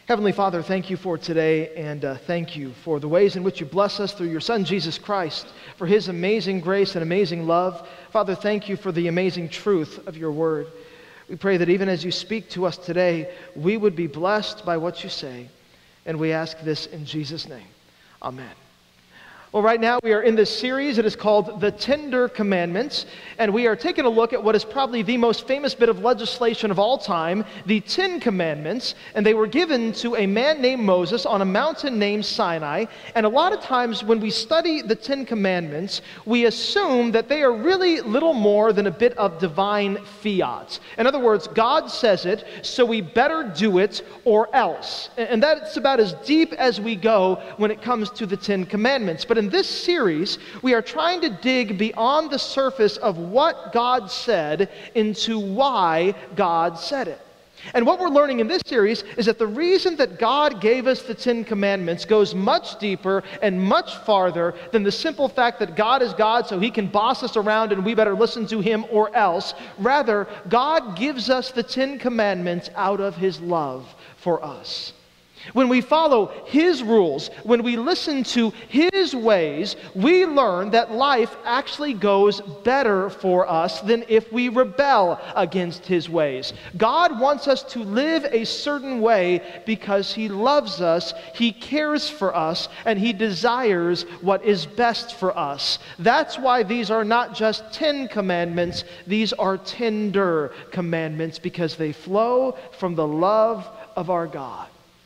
Heavenly Father, thank you for today, and thank you for the ways in which you bless us through your Son, Jesus Christ, for his amazing grace and amazing love. Father, thank you for the amazing truth of your word. We pray that even as you speak to us today, we would be blessed by what you say, and we ask this in Jesus' name. Amen. Well, right now we are in this series. It is called The Tender Commandments, and we are taking a look at what is probably the most famous bit of legislation of all time, the Ten Commandments, and they were given to a man named Moses on a mountain named Sinai. And a lot of times when we study the Ten Commandments, we assume that they are really little more than a bit of divine fiat. In other words, God says it, so we better do it or else. And that's about as deep as we go when it comes to the Ten Commandments. But in this series, we are trying to dig beyond the surface of what God said into why God said it. And what we're learning in this series is that the reason that God gave us the Ten Commandments goes much deeper and much farther than the simple fact that God is God, so he can boss us around and we better listen to him or else. Rather, God gives us the Ten Commandments out of his love for us. When we follow his rules, when we listen to his ways, we learn that life actually goes better for us than if we rebel against his ways. God wants us to live a certain way because he loves us, he cares for us, and he desires what is best for us. That's why these are not just 10 commandments, these are tender commandments because they flow from the love of our God.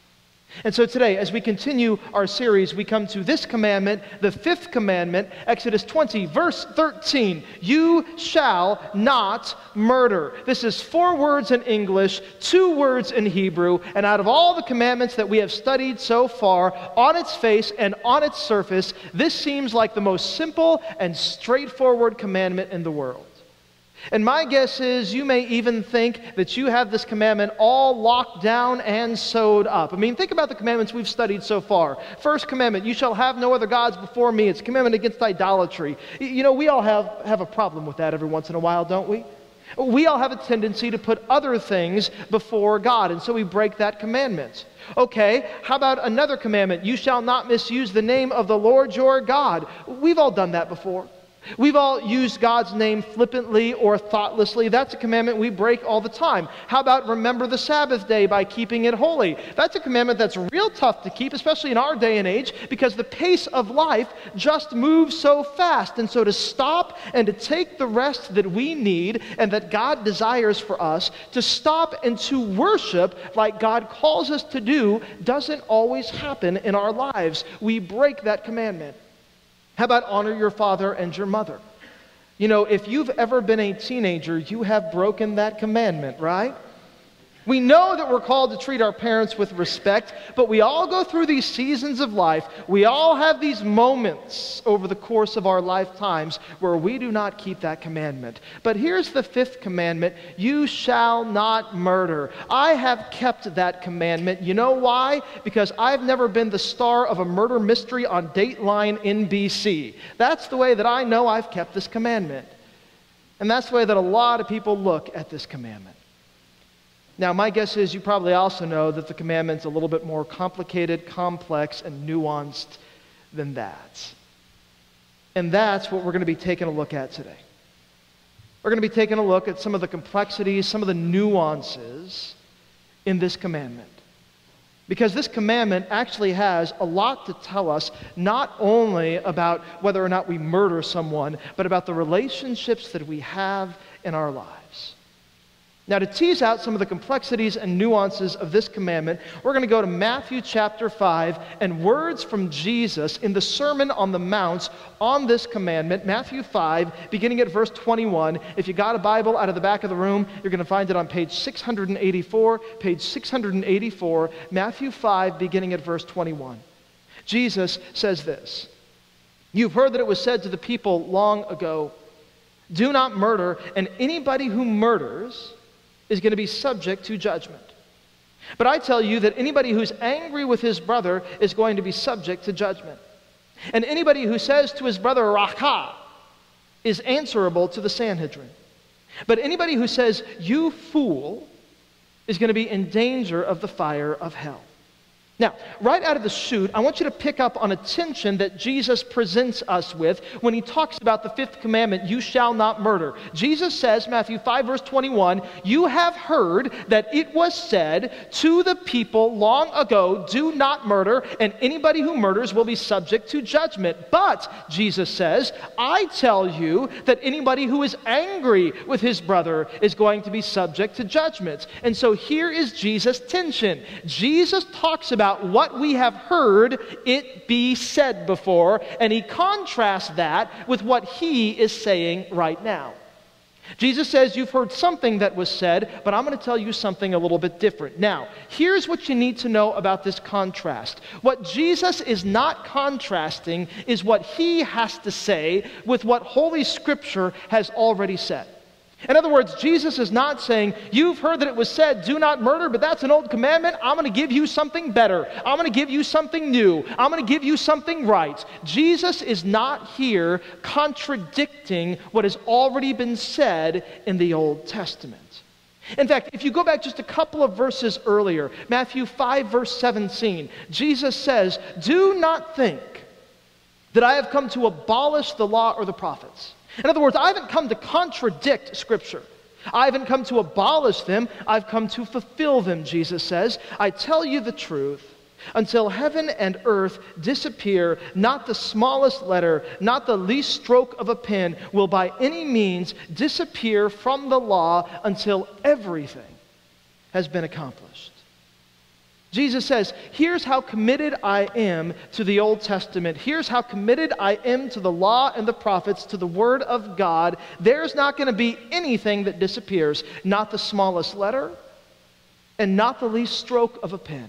And so today, as we continue our series, we come to this commandment, the fifth commandment, Exodus 20, verse 13. You shall not murder. This is 4 words in English, 2 words in Hebrew, and out of all the commandments that we have studied so far, on its face and on its surface, this seems like the most simple and straightforward commandment in the world. And my guess is you may even think that you have this commandment all locked down and sewed up. I mean, think about the commandments we've studied so far. First commandment, you shall have no other gods before me. It's a commandment against idolatry. You know, we all have a problem with that every once in a while, don't we? We all have a tendency to put other things before God, and so we break that commandment. Okay, how about another commandment? You shall not misuse the name of the Lord your God. We've all done that before. We've all used God's name flippantly or thoughtlessly. That's a commandment we break all the time. How about remember the Sabbath day by keeping it holy? That's a commandment that's real tough to keep, especially in our day and age, because the pace of life just moves so fast. And so to stop and to take the rest that we need and that God desires for us, to stop and to worship like God calls us to do, doesn't always happen in our lives. We break that commandment. How about honor your father and your mother? You know, if you've ever been a teenager, you have broken that commandment, right? We know that we're called to treat our parents with respect, but we all go through these seasons of life. We all have these moments over the course of our lifetimes where we do not keep that commandment. But here's the fifth commandment: you shall not murder. I have kept that commandment. You know why? Because I've never been the star of a murder mystery on Dateline NBC. That's the way that I know I've kept this commandment. And that's the way that a lot of people look at this commandment. Now, my guess is you probably also know that the commandment's a little bit more complicated, complex, and nuanced than that. And that's what we're going to be taking a look at today. We're going to be taking a look at some of the complexities, some of the nuances in this commandment. Because this commandment actually has a lot to tell us, not only about whether or not we murder someone, but about the relationships that we have in our lives. Now, to tease out some of the complexities and nuances of this commandment, we're going to go to Matthew chapter 5 and words from Jesus in the Sermon on the Mount on this commandment, Matthew 5, beginning at verse 21. If you got a Bible out of the back of the room, you're going to find it on page 684, Matthew 5, beginning at verse 21. Jesus says this: "You've heard that it was said to the people long ago, 'Do not murder, and anybody who murders is going to be subject to judgment. But I tell you that anybody who's angry with his brother is going to be subject to judgment. And anybody who says to his brother, Raka, is answerable to the Sanhedrin. But anybody who says, you fool, is going to be in danger of the fire of hell. Now, right out of the chute, I want you to pick up on a tension that Jesus presents us with when he talks about the fifth commandment, you shall not murder. Jesus says, Matthew 5, verse 21, you have heard that it was said to the people long ago, do not murder, and anybody who murders will be subject to judgment. But, Jesus says, I tell you that anybody who is angry with his brother is going to be subject to judgment. And so here is Jesus' tension. Jesus talks about what we have heard it be said before, and he contrasts that with what he is saying right now. Jesus says, you've heard something that was said, but I'm going to tell you something a little bit different. Now, here's what you need to know about this contrast. What Jesus is not contrasting is what he has to say with what Holy Scripture has already said. In other words, Jesus is not saying, you've heard that it was said, do not murder, but that's an old commandment. I'm going to give you something better. I'm going to give you something new. I'm going to give you something right. Jesus is not here contradicting what has already been said in the Old Testament. In fact, if you go back just a couple of verses earlier, Matthew 5, verse 17, Jesus says, do not think that I have come to abolish the law or the prophets. In other words, I haven't come to contradict Scripture. I haven't come to abolish them. I've come to fulfill them, Jesus says. I tell you the truth. Until heaven and earth disappear, not the smallest letter, not the least stroke of a pen will by any means disappear from the law until everything has been accomplished. Jesus says, here's how committed I am to the Old Testament. Here's how committed I am to the law and the prophets, to the Word of God. There's not going to be anything that disappears, not the smallest letter and not the least stroke of a pen.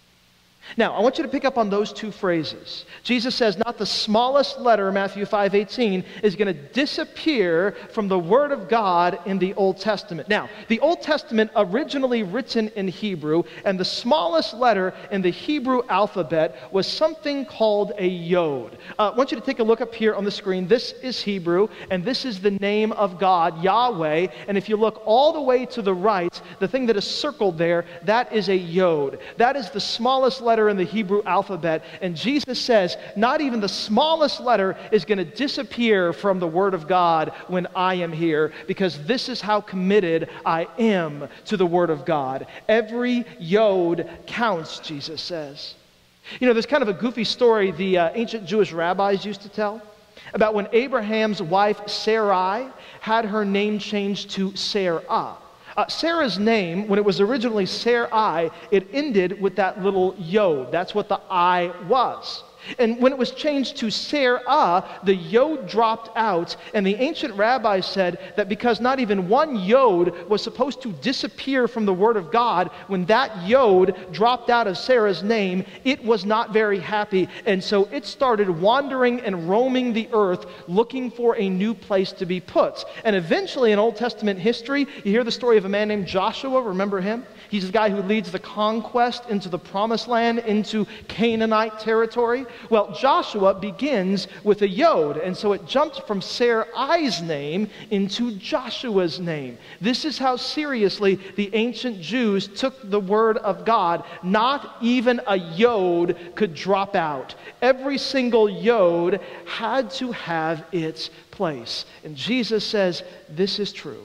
Now, I want you to pick up on those two phrases. Jesus says, not the smallest letter, Matthew 5:18, is going to disappear from the Word of God in the Old Testament. Now, the Old Testament originally written in Hebrew, and the smallest letter in the Hebrew alphabet was something called a yod. I want you to take a look up here on the screen. This is Hebrew, and this is the name of God, Yahweh. And if you look all the way to the right, the thing that is circled there, that is a yod. That is the smallest letter in the Hebrew alphabet, and Jesus says not even the smallest letter is going to disappear from the Word of God when I am here, because this is how committed I am to the Word of God. Every yod counts, Jesus says. You know, there's kind of a goofy story the ancient Jewish rabbis used to tell about when Abraham's wife Sarai had her name changed to Sarah. Sarah's name, when it was originally Sarai, it ended with that little yod. That's what the I was. And when it was changed to Sarah, the yod dropped out, and the ancient rabbis said that because not even one yod was supposed to disappear from the Word of God, when that yod dropped out of Sarah's name, it was not very happy, and so it started wandering and roaming the earth looking for a new place to be put. And eventually in Old Testament history, you hear the story of a man named Joshua. Remember him? He's the guy who leads the conquest into the Promised Land, into Canaanite territory. Well, Joshua begins with a yod, and so it jumped from Sarai's name into Joshua's name. This is how seriously the ancient Jews took the Word of God. Not even a yod could drop out. Every single yod had to have its place. And Jesus says, this is true.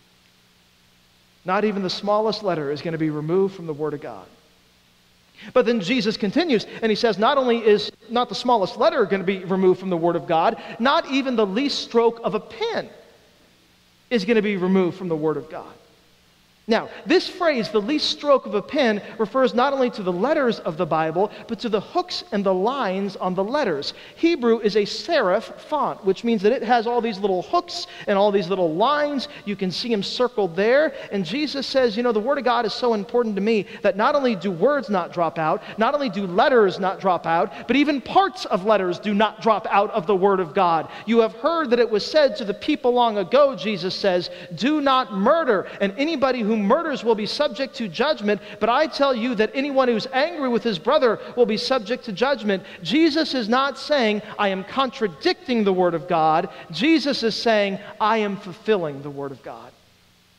Not even the smallest letter is going to be removed from the Word of God. But then Jesus continues, and he says, not only is not the smallest letter going to be removed from the Word of God, not even the least stroke of a pen is going to be removed from the Word of God. Now, this phrase, the least stroke of a pen, refers not only to the letters of the Bible, but to the hooks and the lines on the letters. Hebrew is a serif font, which means that it has all these little hooks and all these little lines. You can see them circled there. And Jesus says, you know, the Word of God is so important to me that not only do words not drop out, not only do letters not drop out, but even parts of letters do not drop out of the Word of God. You have heard that it was said to the people long ago, Jesus says, do not murder, and anybody who murders will be subject to judgment, but I tell you that anyone who's angry with his brother will be subject to judgment. Jesus is not saying, I am contradicting the Word of God. Jesus is saying, I am fulfilling the Word of God.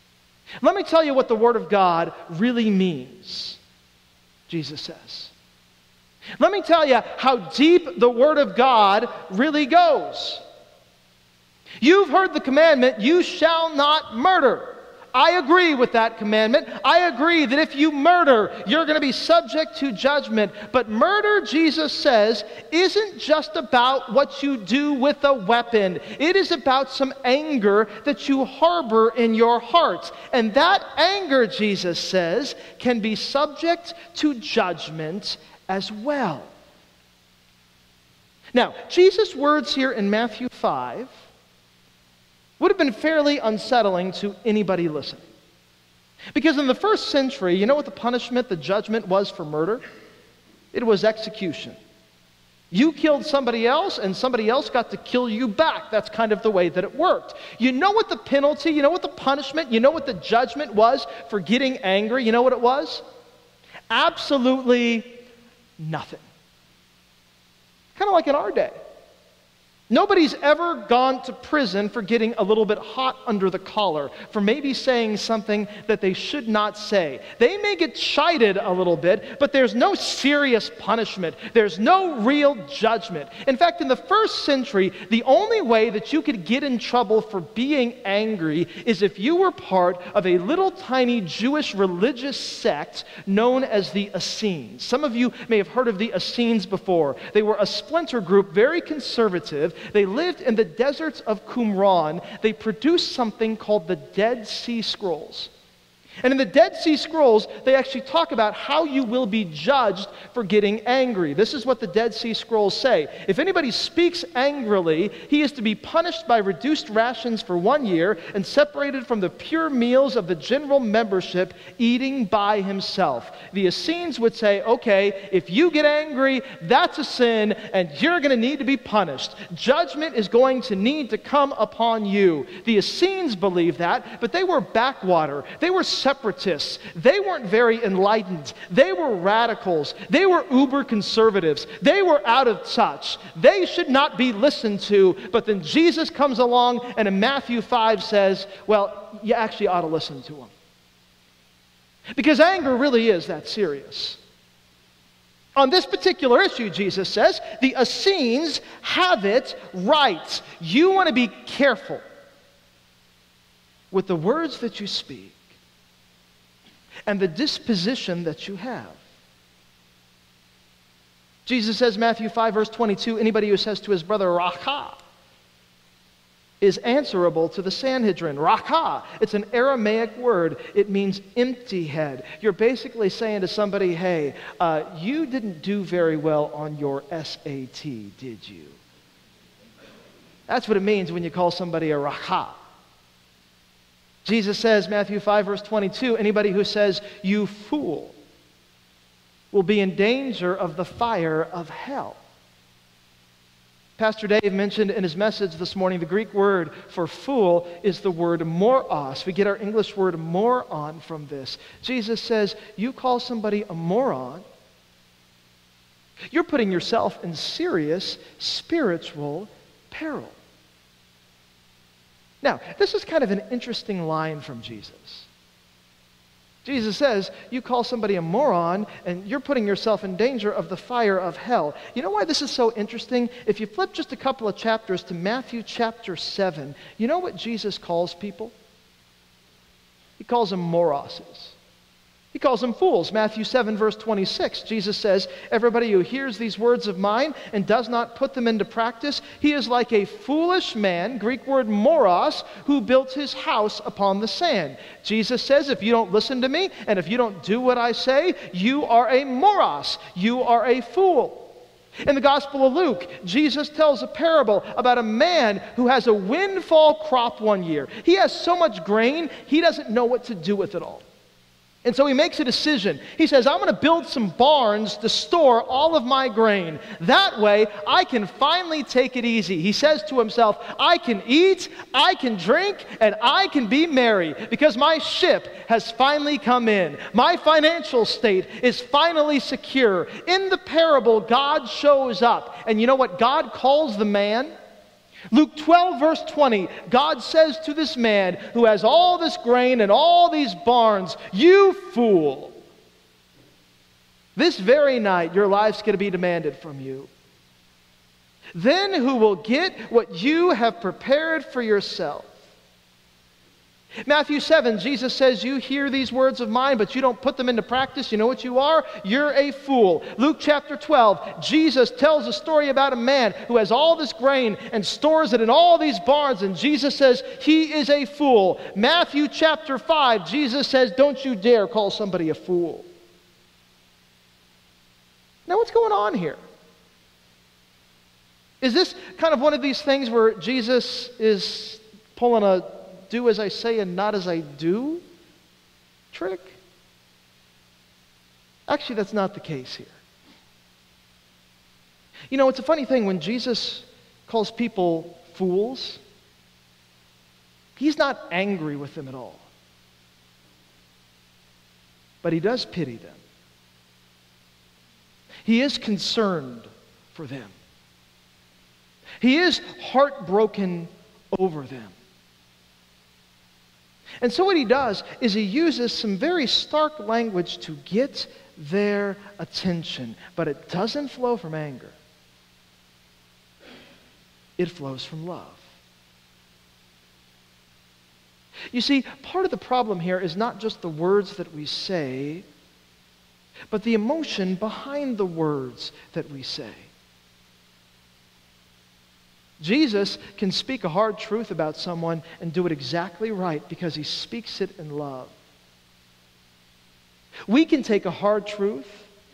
Let me tell you what the Word of God really means, Jesus says. Let me tell you how deep the Word of God really goes. You've heard the commandment, you shall not murder. I agree with that commandment. I agree that if you murder, you're going to be subject to judgment. But murder, Jesus says, isn't just about what you do with a weapon. It is about some anger that you harbor in your heart. And that anger, Jesus says, can be subject to judgment as well. Now, Jesus' words here in Matthew 5 would have been fairly unsettling to anybody listening. Because in the first century, you know what the punishment, the judgment was for murder? It was execution. You killed somebody else, and somebody else got to kill you back. That's kind of the way that it worked. You know what the penalty, you know what the punishment, you know what the judgment was for getting angry? You know what it was? Absolutely nothing. Kind of like in our day. Nobody's ever gone to prison for getting a little bit hot under the collar, for maybe saying something that they should not say. They may get chided a little bit, but there's no serious punishment. There's no real judgment. In fact, in the first century, the only way that you could get in trouble for being angry is if you were part of a little tiny Jewish religious sect known as the Essenes. Some of you may have heard of the Essenes before. They were a splinter group, very conservative. They lived in the deserts of Qumran. They produced something called the Dead Sea Scrolls. And in the Dead Sea Scrolls, they actually talk about how you will be judged for getting angry. This is what the Dead Sea Scrolls say. If anybody speaks angrily, he is to be punished by reduced rations for 1 year and separated from the pure meals of the general membership, eating by himself. The Essenes would say, okay, if you get angry, that's a sin, and you're going to need to be punished. Judgment is going to need to come upon you. The Essenes believed that, but they were backwater. They were separatists. They weren't very enlightened. They were radicals. They were uber conservatives. They were out of touch. They should not be listened to. But then Jesus comes along and in Matthew 5 says, well, you actually ought to listen to him. Because anger really is that serious. On this particular issue, Jesus says, the Essenes have it right. You want to be careful with the words that you speak and the disposition that you have. Jesus says, Matthew 5, verse 22, anybody who says to his brother, Rakah, is answerable to the Sanhedrin. Rakah, it's an Aramaic word. It means empty head. You're basically saying to somebody, hey, you didn't do very well on your SAT, did you? That's what it means when you call somebody a Rakah. Jesus says, Matthew 5, verse 22, anybody who says, you fool, will be in danger of the fire of hell. Pastor Dave mentioned in his message this morning, the Greek word for fool is the word moros. We get our English word moron from this. Jesus says, you call somebody a moron, you're putting yourself in serious spiritual peril. Now, this is kind of an interesting line from Jesus. Jesus says, you call somebody a moron, and you're putting yourself in danger of the fire of hell. You know why this is so interesting? If you flip just a couple of chapters to Matthew chapter 7, you know what Jesus calls people? He calls them moroses. He calls them fools. Matthew 7, verse 26, Jesus says, everybody who hears these words of mine and does not put them into practice, he is like a foolish man, Greek word moros, who built his house upon the sand. Jesus says, if you don't listen to me and if you don't do what I say, you are a moros. You are a fool. In the Gospel of Luke, Jesus tells a parable about a man who has a windfall crop one year. He has so much grain, he doesn't know what to do with it all. And so he makes a decision. He says, I'm going to build some barns to store all of my grain. That way, I can finally take it easy. He says to himself, I can eat, I can drink, and I can be merry because my ship has finally come in. My financial state is finally secure. In the parable, God shows up. And you know what God calls the man? Luke 12, verse 20, God says to this man who has all this grain and all these barns, you fool. This very night, your life's going to be demanded from you. Then who will get what you have prepared for yourself? Matthew 7, Jesus says, you hear these words of mine, but you don't put them into practice. You know what you are? You're a fool. Luke chapter 12, Jesus tells a story about a man who has all this grain and stores it in all these barns, and Jesus says he is a fool. Matthew chapter 5, Jesus says, don't you dare call somebody a fool. Now what's going on here? Is this kind of one of these things where Jesus is pulling a do as I say and not as I do trick? Actually, that's not the case here. You know, it's a funny thing when Jesus calls people fools, he's not angry with them at all. But he does pity them. He is concerned for them. He is heartbroken over them. And so what he does is he uses some very stark language to get their attention. But it doesn't flow from anger. It flows from love. You see, part of the problem here is not just the words that we say, but the emotion behind the words that we say. Jesus can speak a hard truth about someone and do it exactly right because he speaks it in love. We can take a hard truth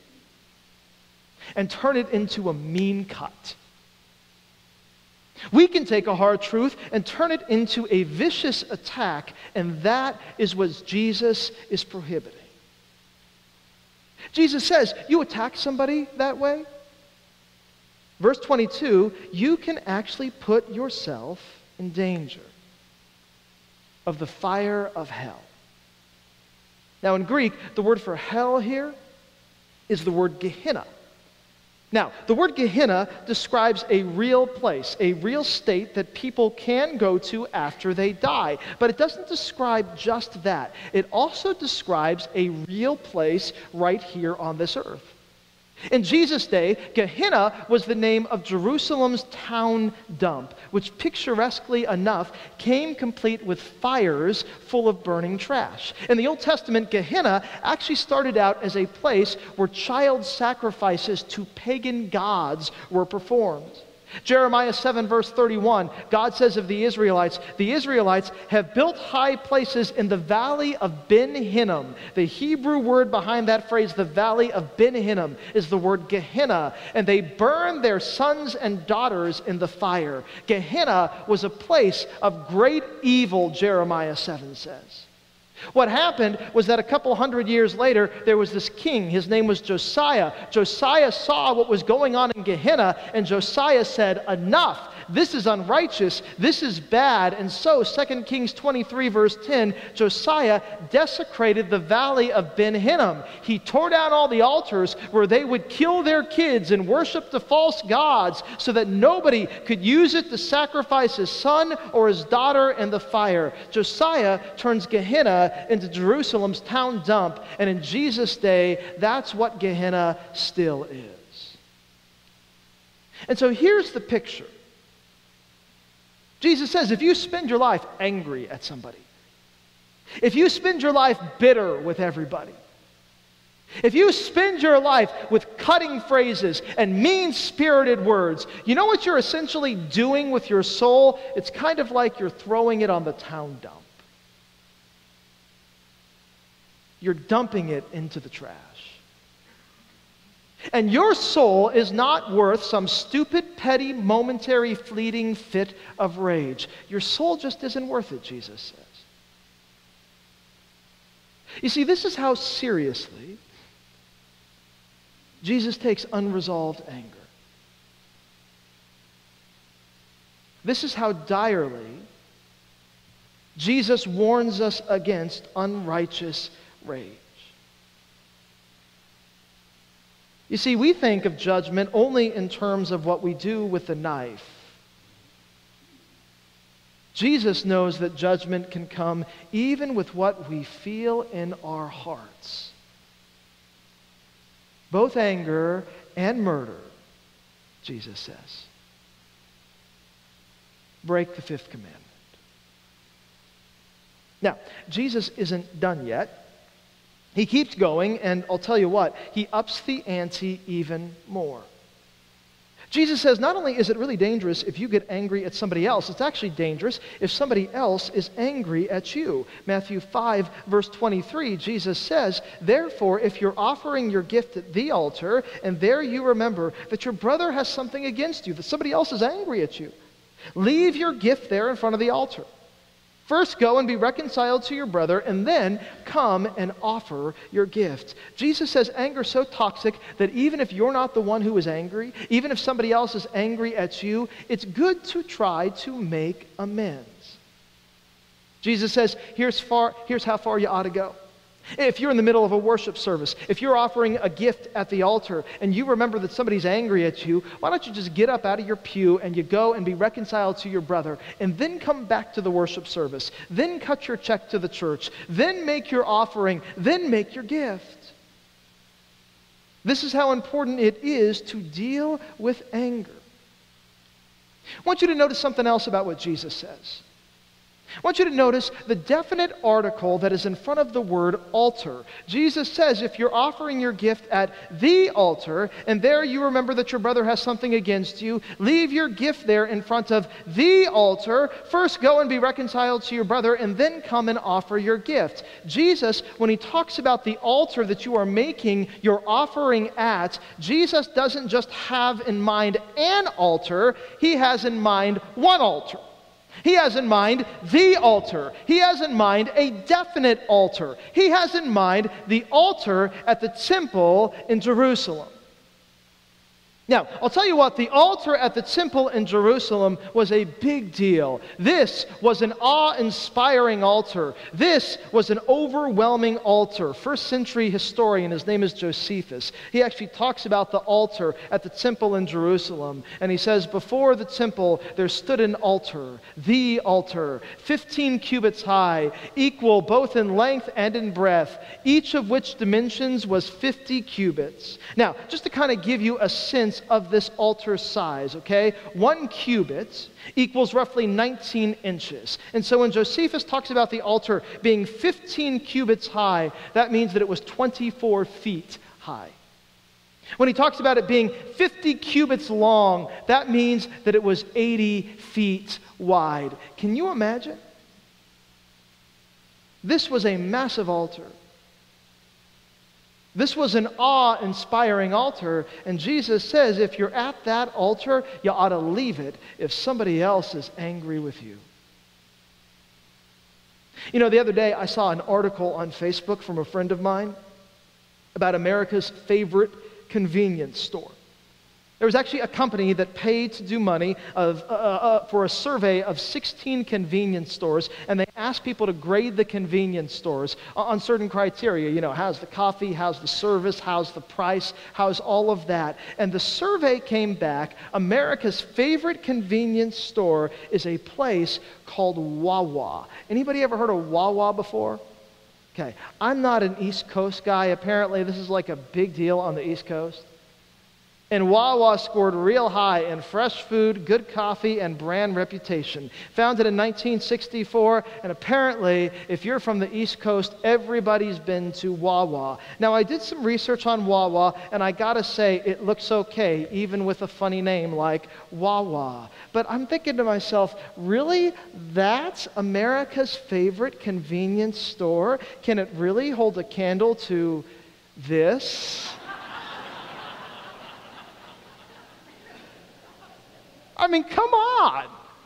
and turn it into a mean cut. We can take a hard truth and turn it into a vicious attack, and that is what Jesus is prohibiting. Jesus says, you attack somebody that way? Verse 22, you can actually put yourself in danger of the fire of hell. Now in Greek, the word for hell here is the word Gehenna. Now, the word Gehenna describes a real place, a real state that people can go to after they die. But it doesn't describe just that. It also describes a real place right here on this earth. In Jesus' day, Gehenna was the name of Jerusalem's town dump, which picturesquely enough came complete with fires full of burning trash. In the Old Testament, Gehenna actually started out as a place where child sacrifices to pagan gods were performed. Jeremiah 7 verse 31, God says of the Israelites have built high places in the valley of Ben Hinnom. The Hebrew word behind that phrase, the valley of Ben Hinnom, is the word Gehenna, and they burned their sons and daughters in the fire. Gehenna was a place of great evil, Jeremiah 7 says. What happened was that a couple hundred years later, there was this king. His name was Josiah. Josiah saw what was going on in Gehenna, and Josiah said, enough. This is unrighteous. This is bad. And so, 2 Kings 23 verse 10, Josiah desecrated the valley of Ben Hinnom. He tore down all the altars where they would kill their kids and worship the false gods so that nobody could use it to sacrifice his son or his daughter in the fire. Josiah turns Gehenna into Jerusalem's town dump, and in Jesus' day, that's what Gehenna still is. And so here's the picture. Jesus says, if you spend your life angry at somebody, if you spend your life bitter with everybody, if you spend your life with cutting phrases and mean-spirited words, you know what you're essentially doing with your soul? It's kind of like you're throwing it on the town dump. You're dumping it into the trash. And your soul is not worth some stupid, petty, momentary, fleeting fit of rage. Your soul just isn't worth it, Jesus says. You see, this is how seriously Jesus takes unresolved anger. This is how direly Jesus warns us against unrighteous rage. You see, we think of judgment only in terms of what we do with the knife. Jesus knows that judgment can come even with what we feel in our hearts. both anger and murder, Jesus says. Break the fifth commandment. Now, Jesus isn't done yet. He keeps going, and I'll tell you what, he ups the ante even more. Jesus says not only is it really dangerous if you get angry at somebody else, it's actually dangerous if somebody else is angry at you. Matthew 5, verse 23, Jesus says, "Therefore, if you're offering your gift at the altar, and there you remember that your brother has something against you, that somebody else is angry at you, leave your gift there in front of the altar. First go and be reconciled to your brother, and then come and offer your gift." Jesus says anger is so toxic that even if you're not the one who is angry, even if somebody else is angry at you, it's good to try to make amends. Jesus says, here's how far you ought to go. If you're in the middle of a worship service, if you're offering a gift at the altar and you remember that somebody's angry at you, why don't you just get up out of your pew and you go and be reconciled to your brother, and then come back to the worship service, then cut your check to the church, then make your offering, then make your gift. This is how important it is to deal with anger. I want you to notice something else about what Jesus says. I want you to notice the definite article that is in front of the word altar. Jesus says if you're offering your gift at the altar, and there you remember that your brother has something against you, leave your gift there in front of the altar. First go and be reconciled to your brother, and then come and offer your gift. Jesus, when he talks about the altar that you are making your offering at, Jesus doesn't just have in mind an altar, he has in mind one altar. He has in mind the altar. He has in mind a definite altar. He has in mind the altar at the temple in Jerusalem. Now, I'll tell you what, the altar at the temple in Jerusalem was a big deal. This was an awe-inspiring altar. This was an overwhelming altar. First century historian, his name is Josephus, he actually talks about the altar at the temple in Jerusalem. And he says, before the temple there stood an altar, the altar, 15 cubits high, equal both in length and in breadth, each of which dimensions was 50 cubits. Now, just to kind of give you a sense of this altar size, okay? 1 cubit equals roughly 19 inches. And so when Josephus talks about the altar being 15 cubits high, that means that it was 24 feet high. When he talks about it being 50 cubits long, that means that it was 80 feet wide. Can you imagine? This was a massive altar. This was an awe-inspiring altar, and Jesus says if you're at that altar, you ought to leave it if somebody else is angry with you. You know, the other day I saw an article on Facebook from a friend of mine about America's favorite convenience store. There was actually a company that paid to do money for a survey of 16 convenience stores, and they asked people to grade the convenience stores on certain criteria. You know, how's the coffee, how's the service, how's the price, how's all of that. And the survey came back, America's favorite convenience store is a place called Wawa. Anybody ever heard of Wawa before? Okay, I'm not an East Coast guy. Apparently this is like a big deal on the East Coast. And Wawa scored real high in fresh food, good coffee, and brand reputation. Founded in 1964, and apparently, if you're from the East Coast, everybody's been to Wawa. Now, I did some research on Wawa, and I gotta say, it looks okay, even with a funny name like Wawa. But I'm thinking to myself, really? That's America's favorite convenience store? Can it really hold a candle to this? I mean, come on.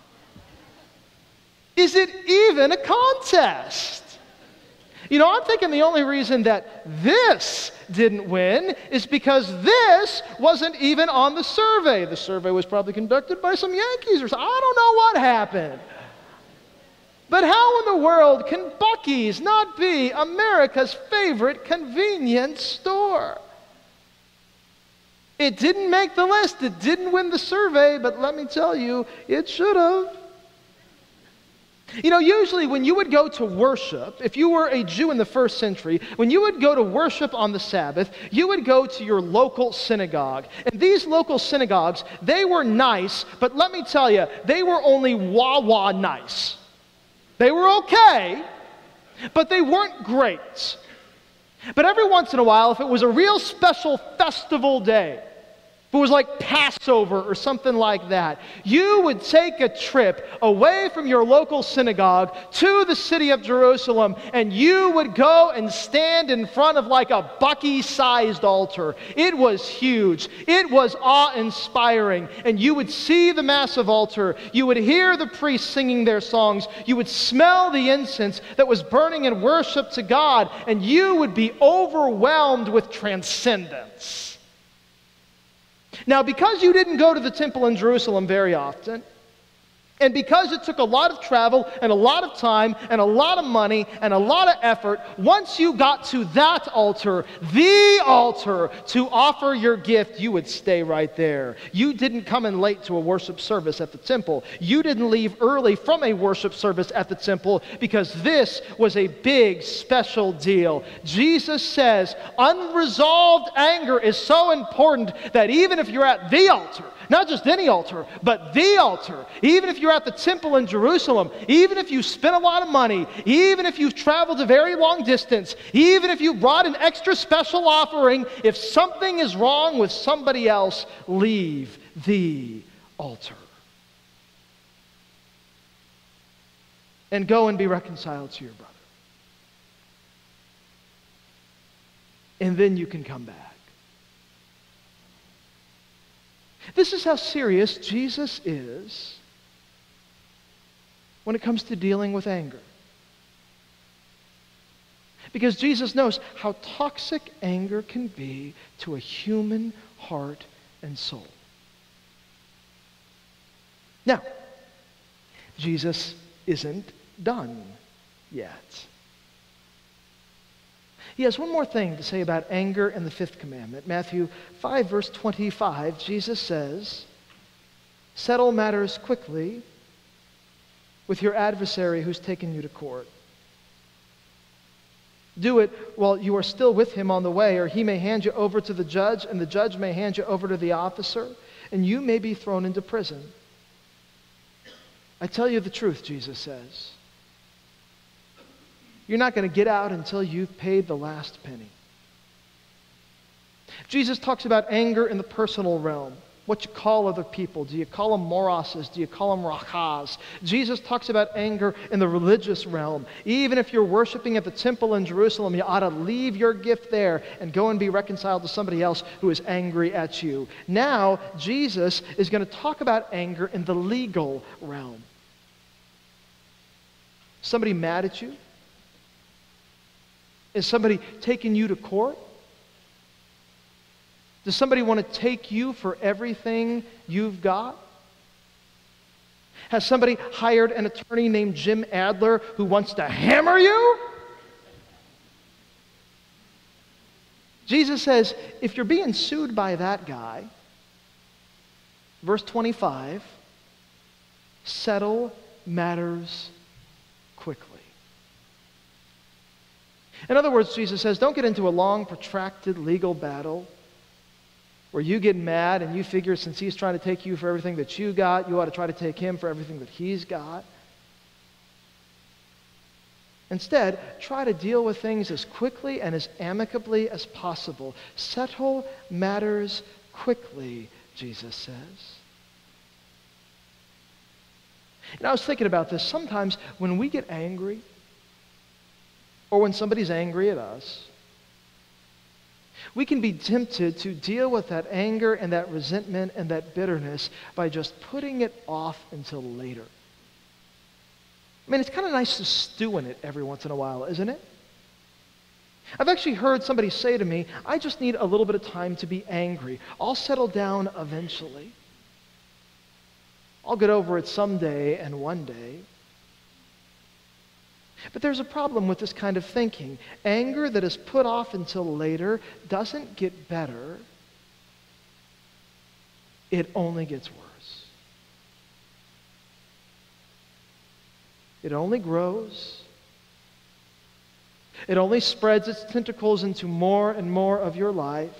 Is it even a contest? You know, I'm thinking the only reason that this didn't win is because this wasn't even on the survey. The survey was probably conducted by some Yankees or something. I don't know what happened. But how in the world can Buc-ee's not be America's favorite convenience store? It didn't make the list. It didn't win the survey, but let me tell you, it should have. You know, usually when you would go to worship, if you were a Jew in the first century, when you would go to worship on the Sabbath, you would go to your local synagogue. And these local synagogues, they were nice, but let me tell you, they were only wah-wah nice. They were okay, but they weren't great. But every once in a while, if it was a real special festival day, if it was like Passover or something like that, you would take a trip away from your local synagogue to the city of Jerusalem, and you would go and stand in front of like a Bucky-sized altar. It was huge. It was awe-inspiring. And you would see the massive altar. You would hear the priests singing their songs. You would smell the incense that was burning in worship to God, and you would be overwhelmed with transcendence. Now, because you didn't go to the temple in Jerusalem very often, and because it took a lot of travel and a lot of time and a lot of money and a lot of effort, once you got to that altar, the altar, to offer your gift, you would stay right there. You didn't come in late to a worship service at the temple. You didn't leave early from a worship service at the temple, because this was a big, special deal. Jesus says unresolved anger is so important that even if you're at the altar, not just any altar, but the altar, even if you're at the temple in Jerusalem, even if you spent a lot of money, even if you've traveled a very long distance, even if you brought an extra special offering, if something is wrong with somebody else, leave the altar. And go and be reconciled to your brother. And then you can come back. This is how serious Jesus is when it comes to dealing with anger. Because Jesus knows how toxic anger can be to a human heart and soul. Now, Jesus isn't done yet. He has one more thing to say about anger and the Fifth Commandment. Matthew 5, verse 25, Jesus says, "Settle matters quickly with your adversary who's taken you to court. Do it while you are still with him on the way, or he may hand you over to the judge, and the judge may hand you over to the officer, and you may be thrown into prison. I tell you the truth," Jesus says. You're not going to get out until you've paid the last penny. Jesus talks about anger in the personal realm. What you call other people. Do you call them moroses? Do you call them rachas? Jesus talks about anger in the religious realm. Even if you're worshiping at the temple in Jerusalem, you ought to leave your gift there and go and be reconciled to somebody else who is angry at you. Now, Jesus is going to talk about anger in the legal realm. Somebody mad at you? Is somebody taking you to court? Does somebody want to take you for everything you've got? Has somebody hired an attorney named Jim Adler who wants to hammer you? Jesus says, if you're being sued by that guy, verse 25, settle matters quickly. In other words, Jesus says, don't get into a long, protracted legal battle where you get mad and you figure since he's trying to take you for everything that you got, you ought to try to take him for everything that he's got. Instead, try to deal with things as quickly and as amicably as possible. Settle matters quickly, Jesus says. And I was thinking about this. Sometimes when we get angry, or when somebody's angry at us, we can be tempted to deal with that anger and that resentment and that bitterness by just putting it off until later. I mean, it's kind of nice to stew in it every once in a while, isn't it? I've actually heard somebody say to me, I just need a little bit of time to be angry. I'll settle down eventually. I'll get over it someday and one day. But there's a problem with this kind of thinking. Anger that is put off until later doesn't get better. It only gets worse. It only grows. It only spreads its tentacles into more and more of your life.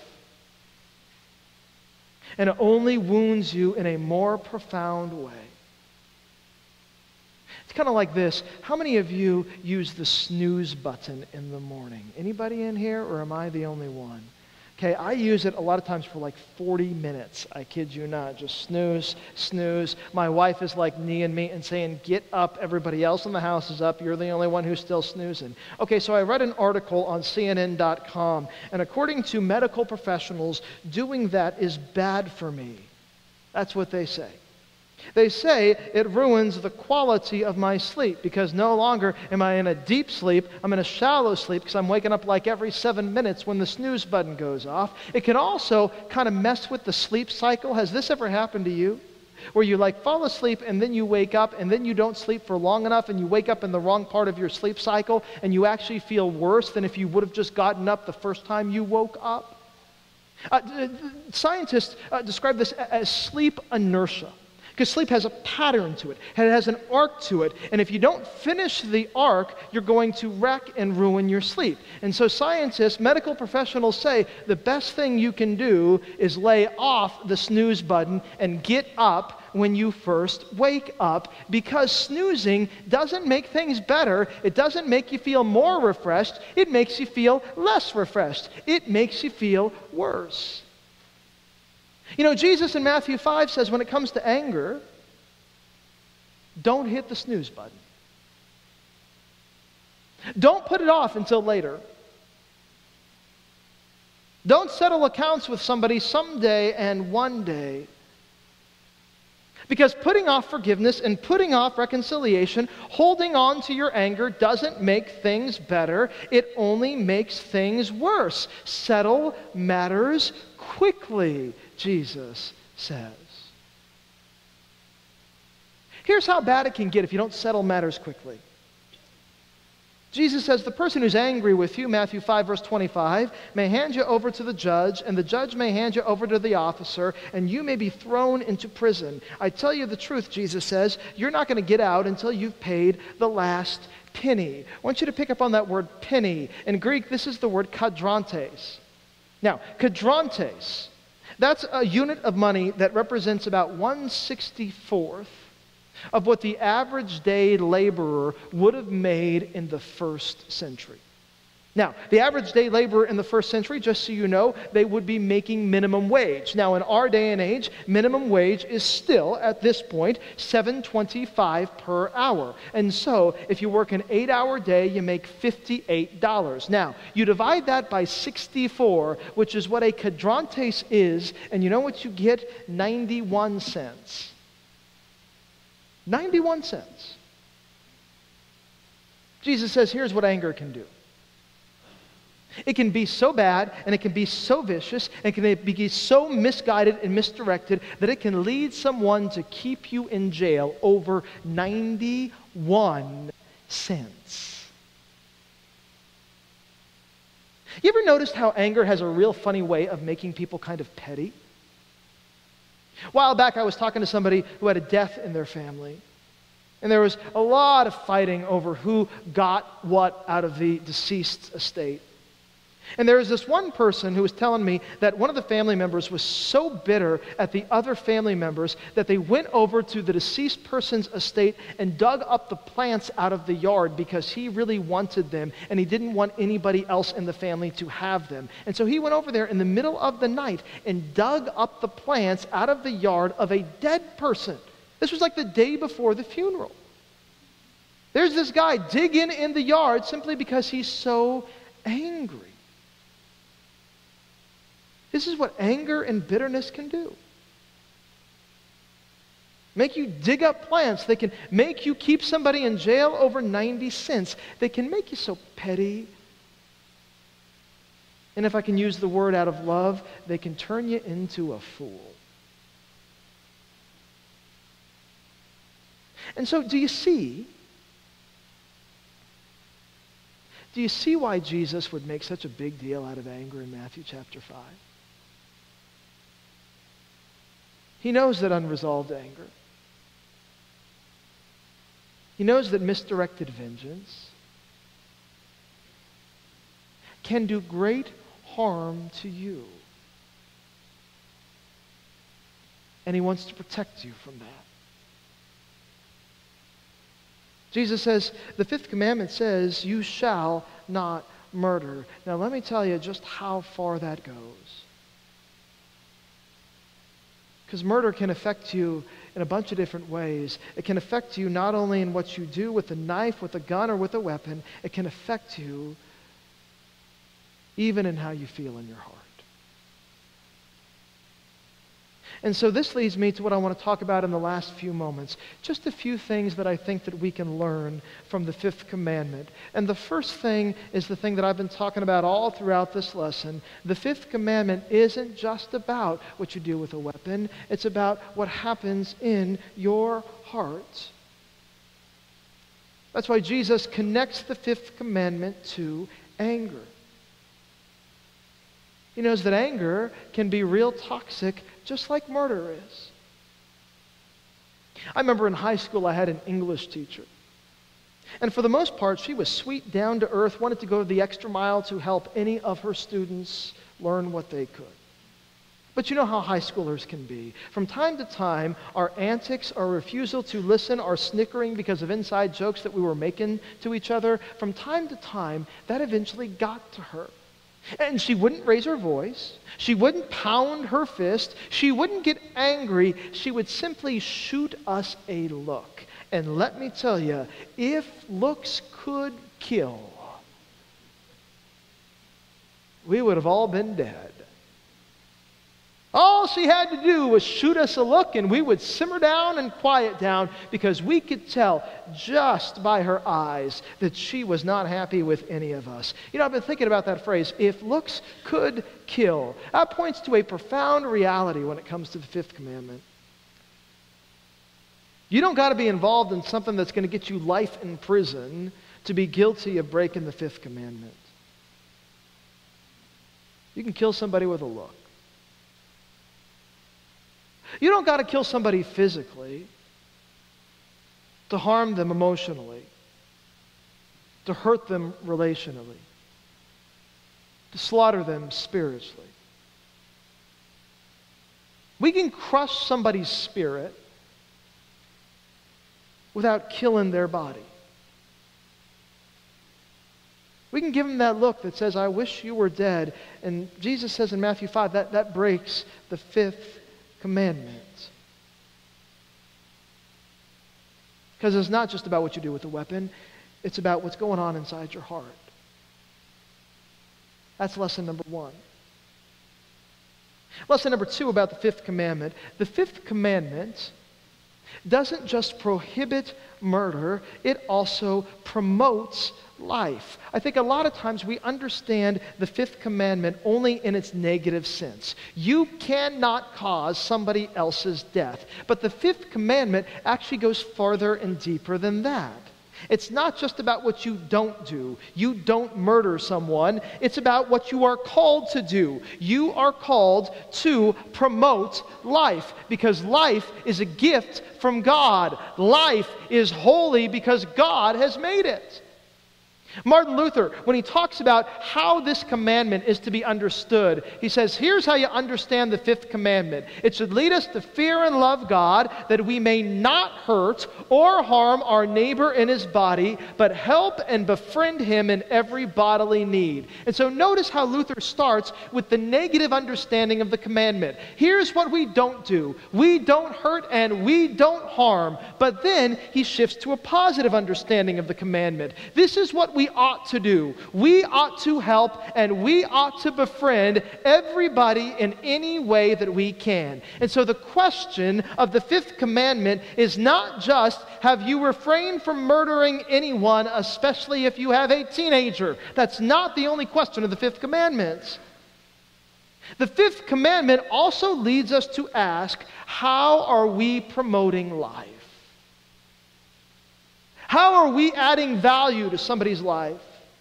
And it only wounds you in a more profound way. It's kind of like this. How many of you use the snooze button in the morning? Anybody in here, or am I the only one? Okay, I use it a lot of times for like 40 minutes. I kid you not. Just snooze, snooze. My wife is like kneeing me and saying, get up. Everybody else in the house is up. You're the only one who's still snoozing. Okay, so I read an article on CNN.com, and according to medical professionals, doing that is bad for me. That's what they say. They say it ruins the quality of my sleep because no longer am I in a deep sleep, I'm in a shallow sleep because I'm waking up like every 7 minutes when the snooze button goes off. It can also kind of mess with the sleep cycle. Has this ever happened to you? Where you like fall asleep and then you wake up and then you don't sleep for long enough and you wake up in the wrong part of your sleep cycle and you actually feel worse than if you would have just gotten up the first time you woke up? Scientists describe this as sleep inertia. Because sleep has a pattern to it. It has an arc to it. And if you don't finish the arc, you're going to wreck and ruin your sleep. And so scientists, medical professionals say the best thing you can do is lay off the snooze button and get up when you first wake up, because snoozing doesn't make things better. It doesn't make you feel more refreshed. It makes you feel less refreshed. It makes you feel worse. You know, Jesus in Matthew 5 says when it comes to anger, don't hit the snooze button. Don't put it off until later. Don't settle accounts with somebody someday and one day. Because putting off forgiveness and putting off reconciliation, holding on to your anger doesn't make things better. It only makes things worse. Settle matters quickly, Jesus says. Here's how bad it can get if you don't settle matters quickly. Jesus says the person who's angry with you, Matthew 5, verse 25, may hand you over to the judge, and the judge may hand you over to the officer, and you may be thrown into prison. I tell you the truth, Jesus says, you're not going to get out until you've paid the last penny. I want you to pick up on that word penny. In Greek, this is the word kadrantes. Now, kadrantes, that's a unit of money that represents about 1/64th of what the average day laborer would have made in the first century. Now, the average day laborer in the first century, just so you know, they would be making minimum wage. Now, in our day and age, minimum wage is still, at this point, $7.25 per hour. And so, if you work an 8-hour day, you make $58. Now, you divide that by 64, which is what a kadrantes is, and you know what you get? 91 cents. 91 cents. Jesus says, here's what anger can do. It can be so bad, and it can be so vicious, and it can be so misguided and misdirected that it can lead someone to keep you in jail over 91 cents. You ever noticed how anger has a real funny way of making people kind of petty? A while back, I was talking to somebody who had a death in their family. And there was a lot of fighting over who got what out of the deceased's estate. And there was this one person who was telling me that one of the family members was so bitter at the other family members that they went over to the deceased person's estate and dug up the plants out of the yard because he really wanted them and he didn't want anybody else in the family to have them. And so he went over there in the middle of the night and dug up the plants out of the yard of a dead person. This was like the day before the funeral. There's this guy digging in the yard simply because he's so angry. This is what anger and bitterness can do. Make you dig up plants. They can make you keep somebody in jail over 90 cents. They can make you so petty. And if I can use the word out of love, they can turn you into a fool. And so do you see why Jesus would make such a big deal out of anger in Matthew chapter 5? He knows that unresolved anger, He knows that misdirected vengeance can do great harm to you. And he wants to protect you from that. Jesus says, the fifth commandment says, you shall not murder. Now let me tell you just how far that goes. Because murder can affect you in a bunch of different ways. It can affect you not only in what you do with a knife, with a gun, or with a weapon. It can affect you even in how you feel in your heart. And so this leads me to what I want to talk about in the last few moments. Just a few things that I think that we can learn from the fifth commandment. And the first thing is the thing that I've been talking about all throughout this lesson. The fifth commandment isn't just about what you do with a weapon. It's about what happens in your heart. That's why Jesus connects the fifth commandment to anger. He knows that anger can be real toxic, just like murder is. I remember in high school I had an English teacher. And for the most part, she was sweet, down to earth, wanted to go the extra mile to help any of her students learn what they could. But you know how high schoolers can be. From time to time, our antics, our refusal to listen, our snickering because of inside jokes that we were making to each other, from time to time, that eventually got to her. And she wouldn't raise her voice. She wouldn't pound her fist. She wouldn't get angry. She would simply shoot us a look. And let me tell you, if looks could kill, we would have all been dead. All she had to do was shoot us a look, and we would simmer down and quiet down, because we could tell just by her eyes that she was not happy with any of us. You know, I've been thinking about that phrase, if looks could kill. That points to a profound reality when it comes to the fifth commandment. You don't got to be involved in something that's going to get you life in prison to be guilty of breaking the fifth commandment. You can kill somebody with a look. You don't got to kill somebody physically to harm them emotionally, to hurt them relationally, to slaughter them spiritually. We can crush somebody's spirit without killing their body. We can give them that look that says, I wish you were dead. And Jesus says in Matthew 5, that breaks the fifth commandment. Because it's not just about what you do with the weapon, it's about what's going on inside your heart. That's lesson number one. Lesson number two about the fifth commandment. The fifth commandment doesn't just prohibit murder, it also promotes life. I think a lot of times we understand the fifth commandment only in its negative sense. You cannot cause somebody else's death. But the fifth commandment actually goes farther and deeper than that. It's not just about what you don't do. You don't murder someone. It's about what you are called to do. You are called to promote life, because life is a gift from God. Life is holy because God has made it. Martin Luther, when he talks about how this commandment is to be understood, he says, here's how you understand the fifth commandment. It should lead us to fear and love God, that we may not hurt or harm our neighbor in his body, but help and befriend him in every bodily need. And so notice how Luther starts with the negative understanding of the commandment. Here's what we don't do. We don't hurt and we don't harm. But then he shifts to a positive understanding of the commandment. This is what we ought to do. We ought to help and we ought to befriend everybody in any way that we can. And so the question of the fifth commandment is not just, have you refrained from murdering anyone, especially if you have a teenager? That's not the only question of the fifth commandment. The fifth commandment also leads us to ask, how are we promoting life? How are we adding value to somebody's life?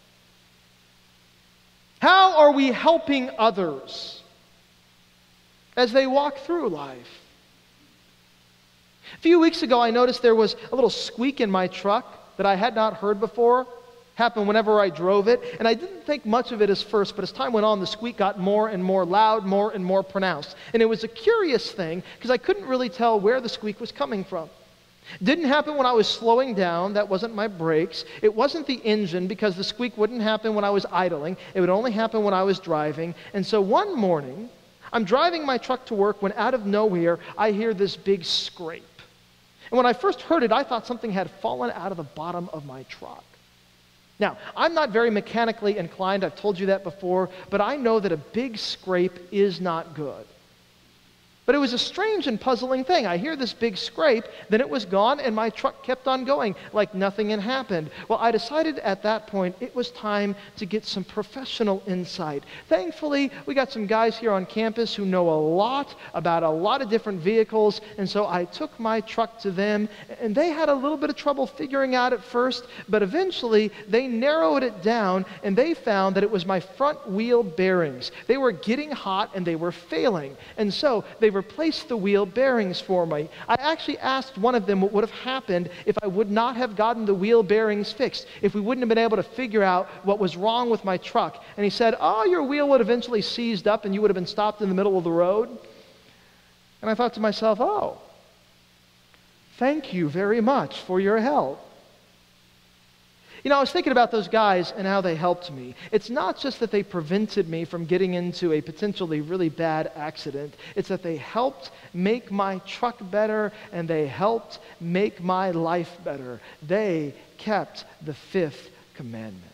How are we helping others as they walk through life? A few weeks ago, I noticed there was a little squeak in my truck that I had not heard before. Happened whenever I drove it, and I didn't think much of it as first, but as time went on, the squeak got more and more loud, more and more pronounced. And it was a curious thing, because I couldn't really tell where the squeak was coming from. It didn't happen when I was slowing down. That wasn't my brakes. It wasn't the engine, because the squeak wouldn't happen when I was idling. It would only happen when I was driving. And so one morning, I'm driving my truck to work when out of nowhere, I hear this big scrape. And when I first heard it, I thought something had fallen out of the bottom of my truck. Now, I'm not very mechanically inclined, I've told you that before, but I know that a big scrape is not good. But it was a strange and puzzling thing. I hear this big scrape, then it was gone, and my truck kept on going like nothing had happened. Well, I decided at that point it was time to get some professional insight. Thankfully, we got some guys here on campus who know a lot about a lot of different vehicles, and so I took my truck to them, and they had a little bit of trouble figuring out at first, but eventually they narrowed it down, and they found that it was my front wheel bearings. They were getting hot, and they were failing, and so they replaced the wheel bearings for me. I actually asked one of them what would have happened if I would not have gotten the wheel bearings fixed, if we wouldn't have been able to figure out what was wrong with my truck. And he said, oh, your wheel would eventually seized up and you would have been stopped in the middle of the road. And I thought to myself, oh, thank you very much for your help. You know, I was thinking about those guys and how they helped me. It's not just that they prevented me from getting into a potentially really bad accident. It's that they helped make my truck better and they helped make my life better. They kept the Fifth Commandment.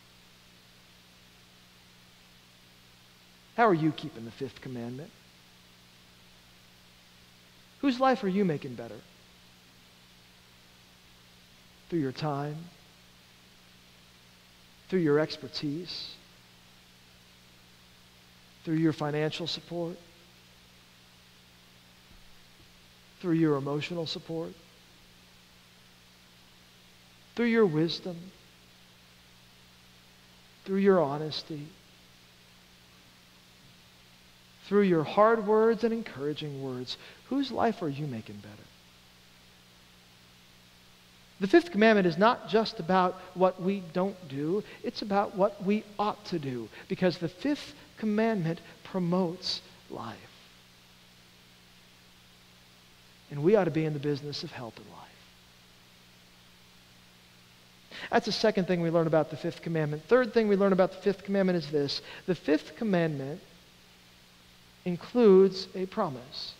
How are you keeping the Fifth Commandment? Whose life are you making better? Through your time? Through your expertise, through your financial support, through your emotional support, through your wisdom, through your honesty, through your hard words and encouraging words. Whose life are you making better? The Fifth Commandment is not just about what we don't do, it's about what we ought to do, because the Fifth Commandment promotes life. And we ought to be in the business of helping life. That's the second thing we learn about the Fifth Commandment. Third thing we learn about the Fifth Commandment is this: the Fifth Commandment includes a promise.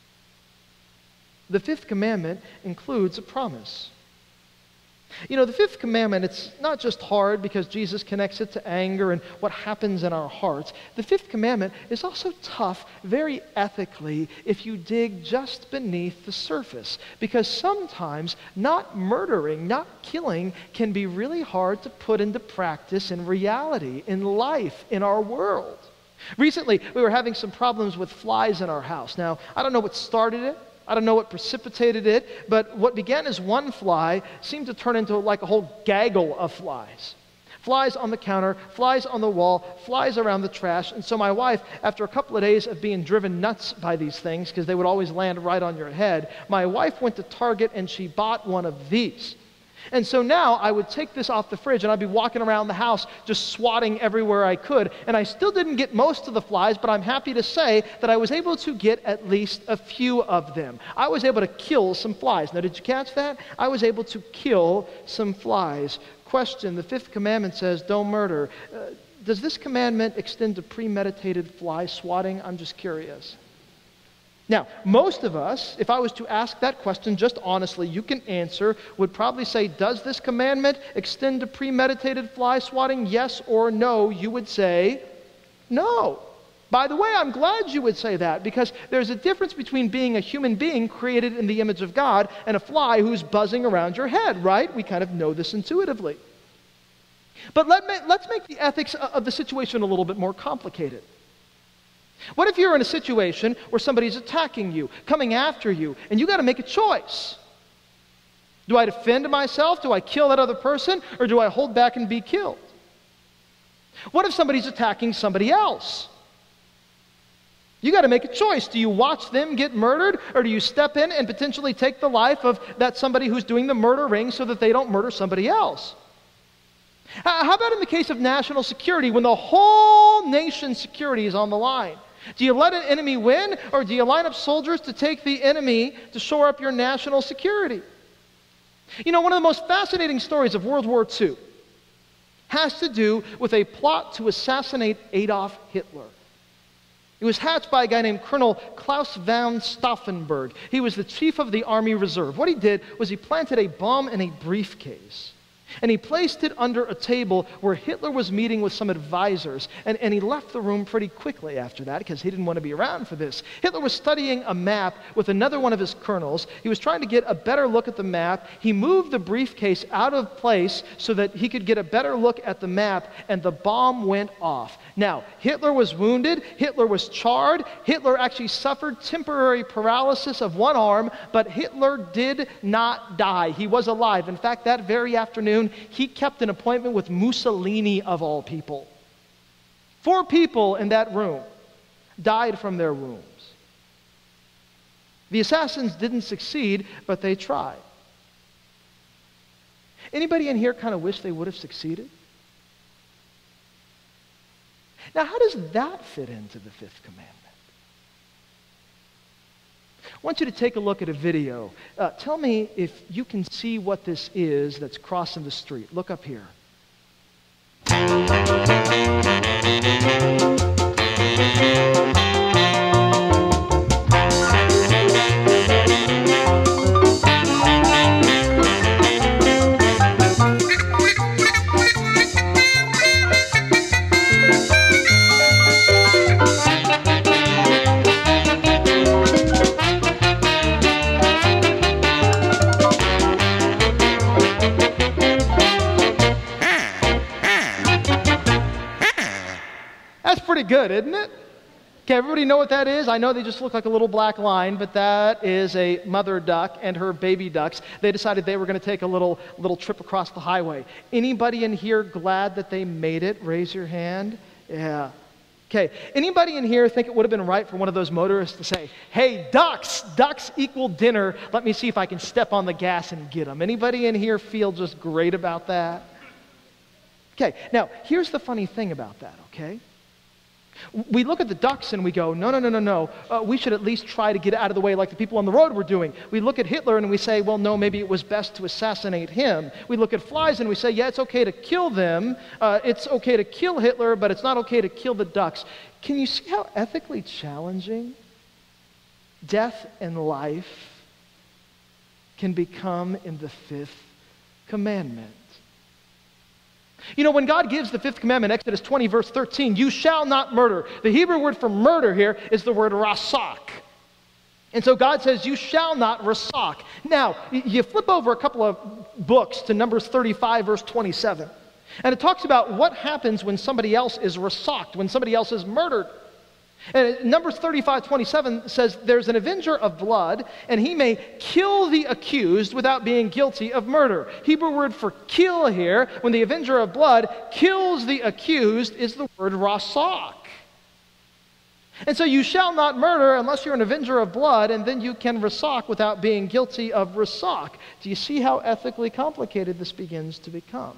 The Fifth Commandment includes a promise. You know, the Fifth Commandment, it's not just hard because Jesus connects it to anger and what happens in our hearts. The Fifth Commandment is also tough, very ethically, if you dig just beneath the surface. Because sometimes not murdering, not killing, can be really hard to put into practice in reality, in life, in our world. Recently, we were having some problems with flies in our house. Now, I don't know what started it. I don't know what precipitated it, but what began as one fly seemed to turn into like a whole gaggle of flies. Flies on the counter, flies on the wall, flies around the trash. And so my wife, after a couple of days of being driven nuts by these things, because they would always land right on your head, my wife went to Target and she bought one of these. And so now I would take this off the fridge and I'd be walking around the house just swatting everywhere I could. And I still didn't get most of the flies, but I'm happy to say that I was able to get at least a few of them. I was able to kill some flies. Now, did you catch that? I was able to kill some flies. Question: the Fifth Commandment says don't murder. Does this commandment extend to premeditated fly swatting? I'm just curious. Now, most of us, if I was to ask that question just honestly, you can answer, would probably say, does this commandment extend to premeditated fly swatting? Yes or no? You would say, no. By the way, I'm glad you would say that, because there's a difference between being a human being created in the image of God and a fly who's buzzing around your head, right? We kind of know this intuitively. But let's make the ethics of the situation a little bit more complicated. What if you're in a situation where somebody's attacking you, coming after you, and you got to make a choice? Do I defend myself? Do I kill that other person? Or do I hold back and be killed? What if somebody's attacking somebody else? You got to make a choice. Do you watch them get murdered, or do you step in and potentially take the life of that somebody who's doing the murdering so that they don't murder somebody else? How about in the case of national security, when the whole nation's security is on the line? Do you let an enemy win, or do you line up soldiers to take the enemy to shore up your national security? You know, one of the most fascinating stories of World War II has to do with a plot to assassinate Adolf Hitler. It was hatched by a guy named Colonel Klaus von Stauffenberg. He was the chief of the Army Reserve. What he did was he planted a bomb in a briefcase, and he placed it under a table where Hitler was meeting with some advisors. And he left the room pretty quickly after that because he didn't want to be around for this. Hitler was studying a map with another one of his colonels. He was trying to get a better look at the map. He moved the briefcase out of place so that he could get a better look at the map, and the bomb went off. Now, Hitler was wounded. Hitler was charred. Hitler actually suffered temporary paralysis of one arm, but Hitler did not die. He was alive. In fact, that very afternoon, he kept an appointment with Mussolini, of all people. 4 people in that room died from their wounds. The assassins didn't succeed, but they tried. Anybody in here kind of wish they would have succeeded? Now, how does that fit into the Fifth Commandment? I want you to take a look at a video. Tell me if you can see what this is that's crossing the street. Look up here. Pretty good, isn't it? Okay, everybody know what that is? I know they just look like a little black line, but that is a mother duck and her baby ducks. They decided they were going to take a little trip across the highway. Anybody in here glad that they made it? Raise your hand. Yeah. Okay, anybody in here think it would have been right for one of those motorists to say, hey, ducks equal dinner. Let me see if I can step on the gas and get them. Anybody in here feel just great about that? Okay, now, here's the funny thing about that, okay? We look at the ducks and we go, no. We should at least try to get out of the way like the people on the road were doing. We look at Hitler and we say, well, no, maybe it was best to assassinate him. We look at flies and we say, yeah, it's okay to kill them. It's okay to kill Hitler, but it's not okay to kill the ducks. Can you see how ethically challenging death and life can become in the Fifth Commandment? You know, when God gives the Fifth Commandment, Exodus 20, verse 13, you shall not murder. The Hebrew word for murder here is the word rasak. And so God says, you shall not rasak. Now, you flip over a couple of books to Numbers 35, verse 27. And it talks about what happens when somebody else is rasaked, when somebody else is murdered. And Numbers 35:27 says there's an avenger of blood, and he may kill the accused without being guilty of murder. Hebrew word for kill here, when the avenger of blood kills the accused, is the word rasak. And so you shall not murder unless you're an avenger of blood, and then you can rasak without being guilty of rasak. Do you see how ethically complicated this begins to become?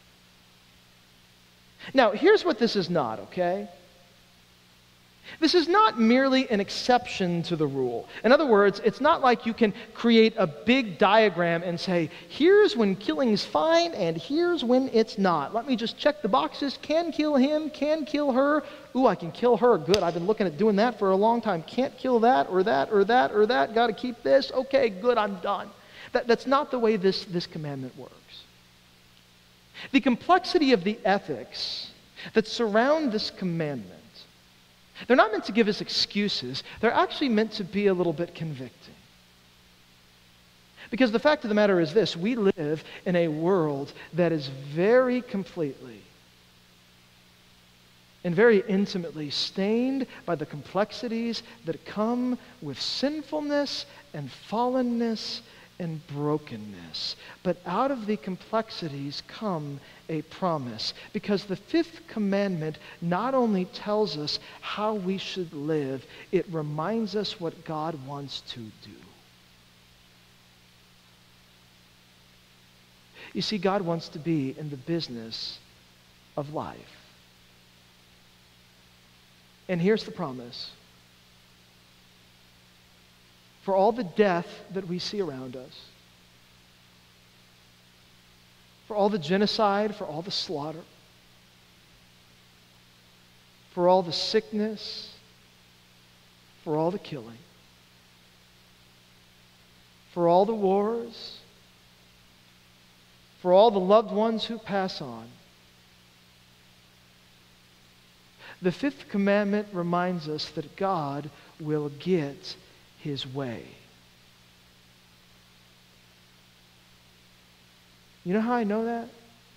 Now, here's what this is not, okay? This is not merely an exception to the rule. In other words, it's not like you can create a big diagram and say, here's when killing's fine and here's when it's not. Let me just check the boxes. Can kill him, can kill her. Ooh, I can kill her. Good, I've been looking at doing that for a long time. Can't kill that or that or that or that. Got to keep this. Okay, good, I'm done. That's not the way this commandment works. The complexity of the ethics that surround this commandment, they're not meant to give us excuses. They're actually meant to be a little bit convicting. Because the fact of the matter is this: we live in a world that is very completely and very intimately stained by the complexities that come with sinfulness and fallenness and brokenness. But out of the complexities come a promise. Because the fifth commandment not only tells us how we should live, it reminds us what God wants to do. You see, God wants to be in the business of life. And here's the promise. For all the death that we see around us, for all the genocide, for all the slaughter, for all the sickness, for all the killing, for all the wars, for all the loved ones who pass on, the fifth commandment reminds us that God will get his way. You know how I know that?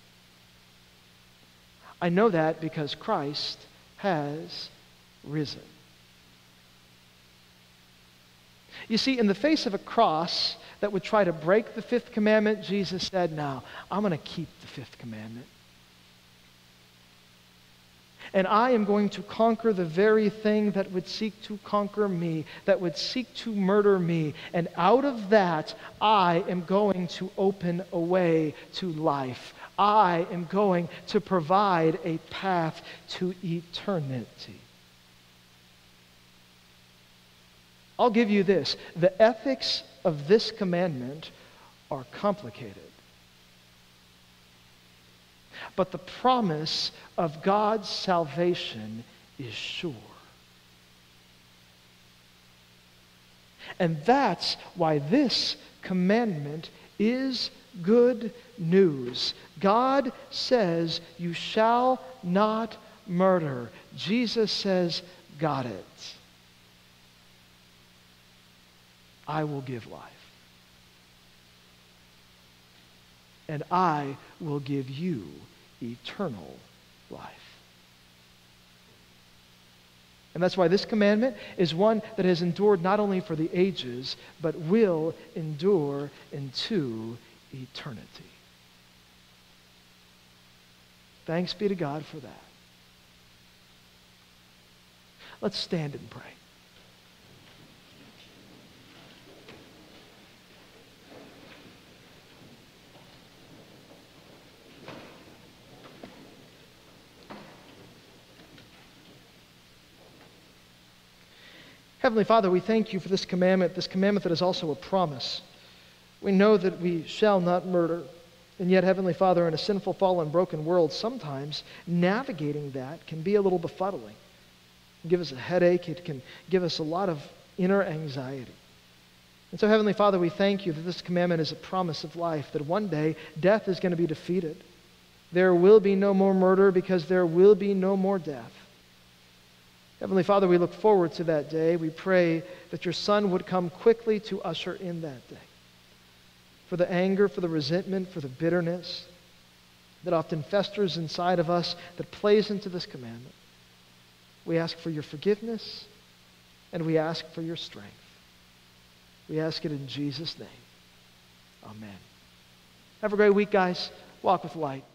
I know that because Christ has risen. You see, in the face of a cross that would try to break the fifth commandment, Jesus said, "No, I'm going to keep the fifth commandment. And I am going to conquer the very thing that would seek to conquer me, that would seek to murder me. And out of that, I am going to open a way to life. I am going to provide a path to eternity." I'll give you this. The ethics of this commandment are complicated. But the promise of God's salvation is sure. And that's why this commandment is good news. God says, "You shall not murder." Jesus says, "Got it. I will give life. And I will give you eternal life." And that's why this commandment is one that has endured not only for the ages, but will endure into eternity. Thanks be to God for that. Let's stand and pray. Heavenly Father, we thank you for this commandment that is also a promise. We know that we shall not murder. And yet, Heavenly Father, in a sinful, fallen, broken world, sometimes navigating that can be a little befuddling. It can give us a headache. It can give us a lot of inner anxiety. And so, Heavenly Father, we thank you that this commandment is a promise of life, that one day death is going to be defeated. There will be no more murder because there will be no more death. Heavenly Father, we look forward to that day. We pray that your Son would come quickly to usher in that day. For the anger, for the resentment, for the bitterness that often festers inside of us, that plays into this commandment, we ask for your forgiveness and we ask for your strength. We ask it in Jesus' name. Amen. Have a great week, guys. Walk with light.